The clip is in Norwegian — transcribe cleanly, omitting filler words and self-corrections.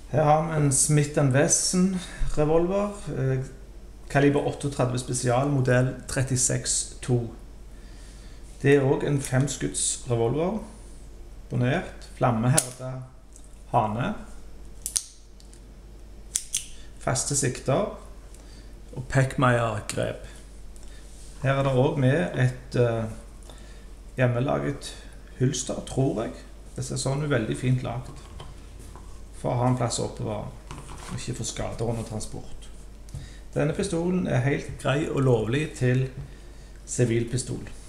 Her har vi en Smith & Wesson revolver, kaliber 38 spesial, modell 36-2. Det er også en 5-skudds revolver, bonert, flammeherde, hane, faste sikter og Peckmeyer-grep. Her er det også med et hjemmelaget hylster, tror jeg. Det ser sånn veldig fint laget, for å ha en plass å oppbevare, og ikke få skader under transport. Denne pistolen er helt grei og lovlig til sivilpistol.